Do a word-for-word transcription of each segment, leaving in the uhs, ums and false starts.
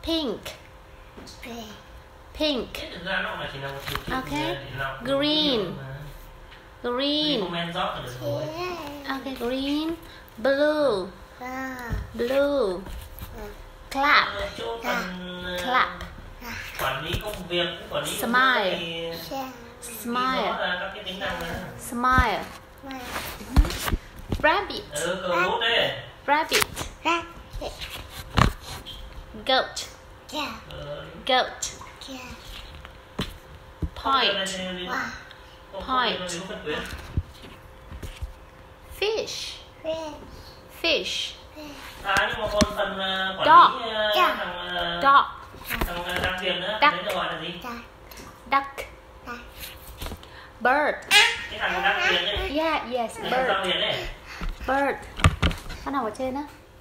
Pink. Pink. Okay. Green. Green. Okay, green. Blue. Blue. Clap. Clap. Smile. Smile. Smile. Rabbit. Rabbit. Goat. Goat. Point. Point. Fish. Fish. Dog. Dog. Duck. Duck. Bird. Yeah, yes, bird. Bird. Cái nào ở trên á?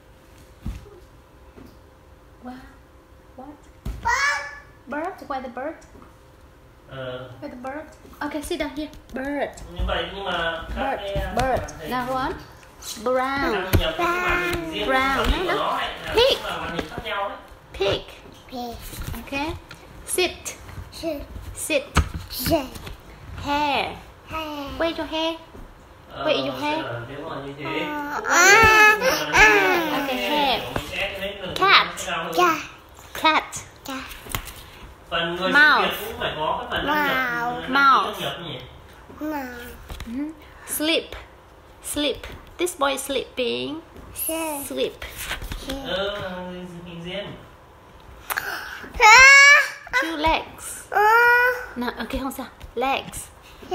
Wow. What? Bird. Where the bird? Where the bird? Okay, sit down here. Bird. Bird. Bird. Now one. Brown. Brown. No, no. Pig. Pig. Okay. Sit. Sit. Hair. Where your hair? Where is your hair? Okay, hair. Cat. Cat. Mouth. Mouth. Mm-hmm. Sleep. Sleep. This boy is sleeping. Sleep. Two legs. No, okay, không sao. Legs.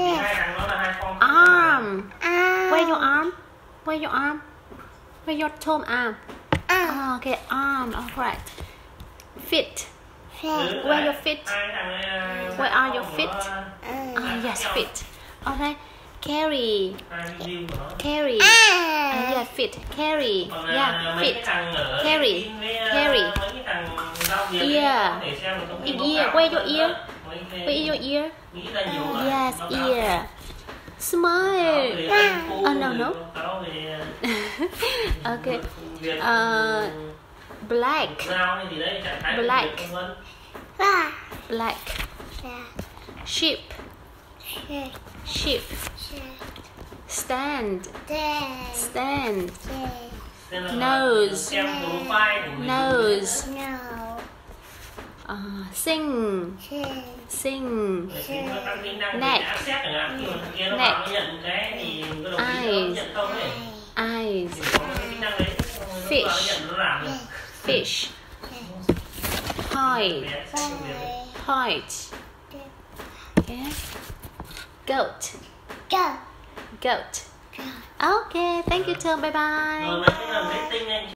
Arm. Where your arm? Where your arm? Where your thumb arm? Oh, okay, arm. All right. Feet. Where your feet? Where are your feet? Oh, yes, feet. All right. Carry. Carry. Uh, yeah, feet. Carry. Yeah, feet. Carry. Carry. Ear. Ear. Where your ear? Where is your ear? Yes, ear. Smile. Oh, no, no. Okay. Uh, black. Black. Black. Sheep. Sheep. Stand. Stand. Nose. Nose. Uh, sing. Sing. Neck. Neck. Eyes. Eyes. Fish. Fish. Point. Point. Okay. Goat. Goat. Okay. Thank you, Tom. Bye bye.